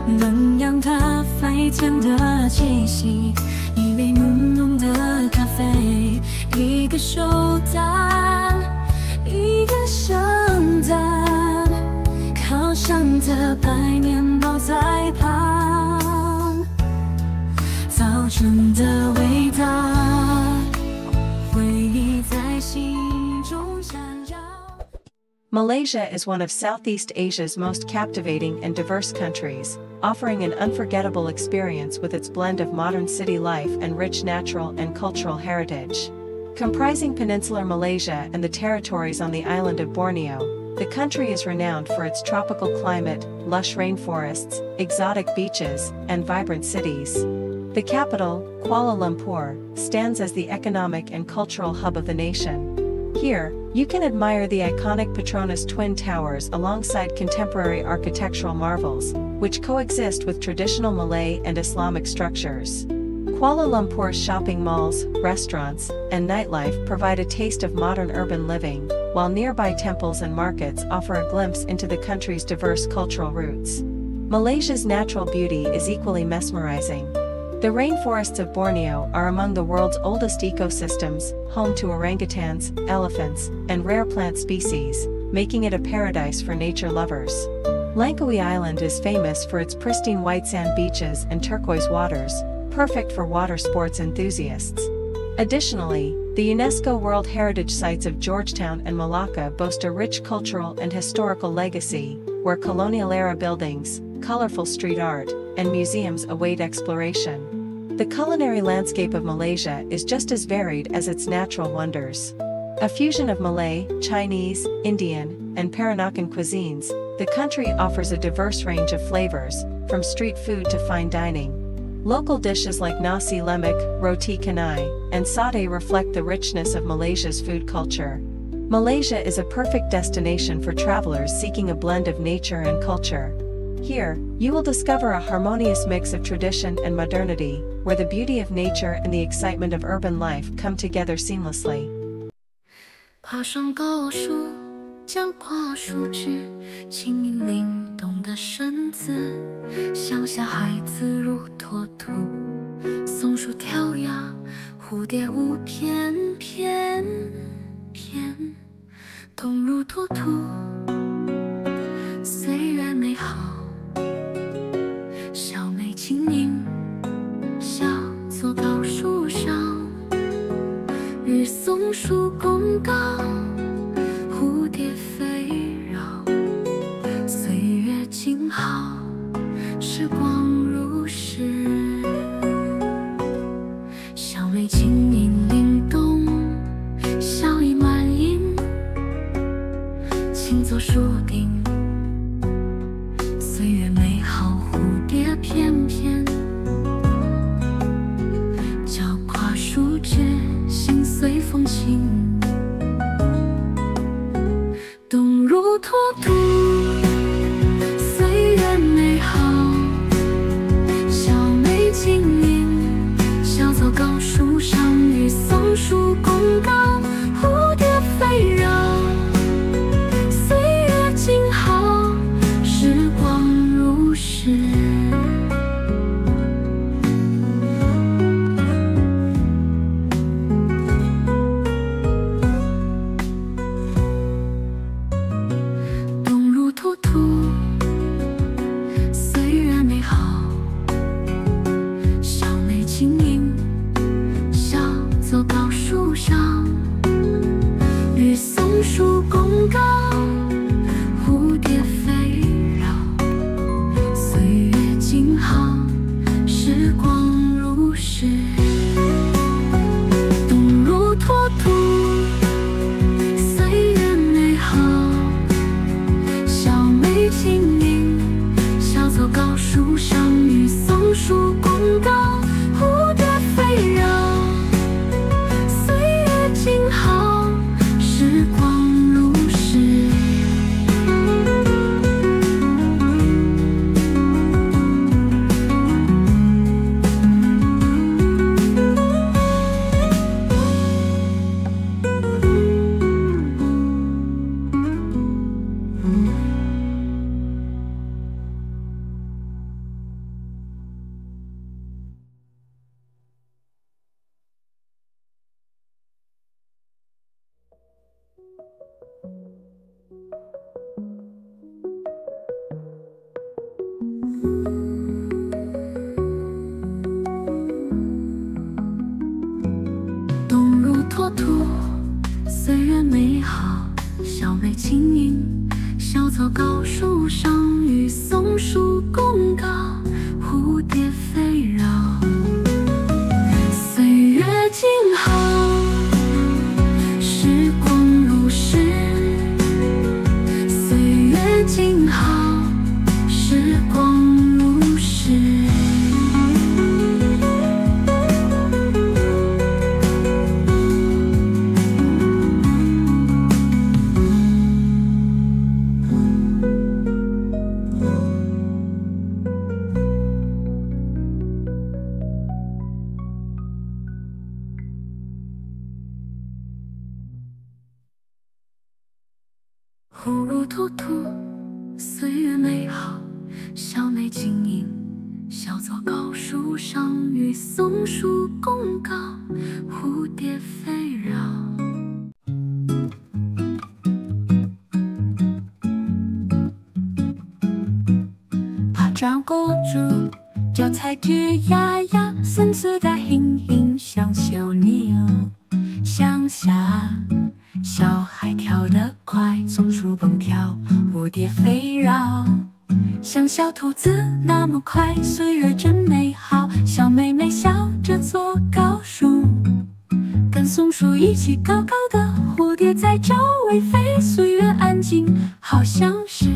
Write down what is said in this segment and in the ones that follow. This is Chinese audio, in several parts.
能让它飞天的气息，一杯浓浓的咖啡，一个手蛋，一个圣诞，烤上的白面包在旁，早晨的味道，回忆在心中闪耀。 Malaysia is one of Southeast Asia's most captivating and diverse countries, offering an unforgettable experience with its blend of modern city life and rich natural and cultural heritage. Comprising Peninsular Malaysia and the territories on the island of Borneo, the country is renowned for its tropical climate, lush rainforests, exotic beaches, and vibrant cities. The capital, Kuala Lumpur, stands as the economic and cultural hub of the nation. Here, you can admire the iconic Petronas Twin Towers alongside contemporary architectural marvels, which coexist with traditional Malay and Islamic structures. Kuala Lumpur's shopping malls, restaurants, and nightlife provide a taste of modern urban living, while nearby temples and markets offer a glimpse into the country's diverse cultural roots. Malaysia's natural beauty is equally mesmerizing. The rainforests of Borneo are among the world's oldest ecosystems, home to orangutans, elephants, and rare plant species, making it a paradise for nature lovers. Langkawi Island is famous for its pristine white sand beaches and turquoise waters, perfect for water sports enthusiasts. Additionally, the UNESCO World Heritage Sites of Georgetown and Malacca boast a rich cultural and historical legacy, where colonial-era buildings, colorful street art, and museums await exploration. The culinary landscape of Malaysia is just as varied as its natural wonders. A fusion of Malay, Chinese, Indian, and Peranakan cuisines, the country offers a diverse range of flavors, from street food to fine dining. Local dishes like nasi lemak, roti canai, and satay reflect the richness of Malaysia's food culture. Malaysia is a perfect destination for travelers seeking a blend of nature and culture. Here, you will discover a harmonious mix of tradition and modernity, where the beauty of nature and the excitement of urban life come together seamlessly. 爬上高树，将quả树枝，轻盈灵动的身子，像小孩子如脱兔，松树跳呀，蝴蝶舞翩翩翩，动如脱兔，岁月美好。 小妹轻盈，小坐高树上，与松树共高，蝴蝶飞绕，岁月静好，时光如诗。小妹轻盈灵动，笑意满盈，轻坐树顶，岁月美好。 翩翩，脚跨树枝，心随风轻，动如脱兔，岁月美好。小妹轻盈，小走高树上，与松树共高，蝴蝶飞绕，岁月静好，时光如诗。 冬如脱兔，岁月美好，小梅轻盈，小草高树上，与松树共高，蝴蝶飞绕。岁月静好，时光如诗。岁月静好，时光如诗。忽如脱兔，岁月美好，小梅轻盈，小草高树上，与松树共高，蝴蝶飞绕。拍照過住，腳踩住呀呀，身子在輕輕像小鳥，鄉下小孩跳得快，松树蹦跳，蝴蝶飛繞。像小兔子那麼快，歲月真美好。小妹妹笑着坐高樹，跟松樹一起高高的，蝴蝶在周圍飛。歲月安靜，好像是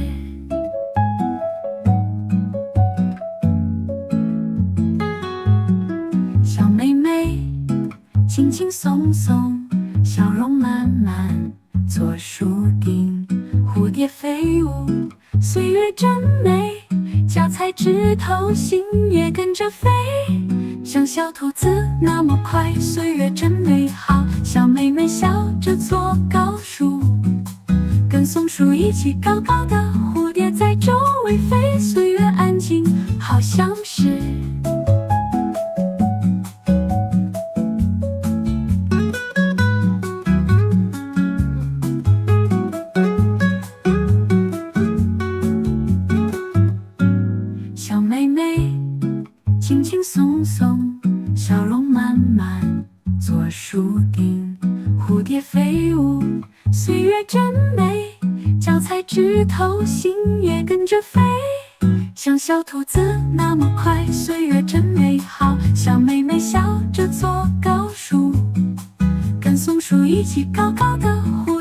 小妹妹輕輕鬆鬆，笑容滿滿，坐樹頂，蝴蝶飛舞，歲月真美，腳踩枝頭，心也跟着飛。像小兔子那麼快，歲月真美好。小妹妹笑着坐高樹，跟松樹一起高高的，蝴蝶在周圍飛。歲月安靜，好像是輕輕鬆鬆，笑容滿滿，坐樹頂，蝴蝶飛舞，歲月真美，腳踩枝頭，心也跟着飛。像小兔子那麼快，歲月真美好。小妹妹笑着坐高樹，跟松樹一起高高的，蝴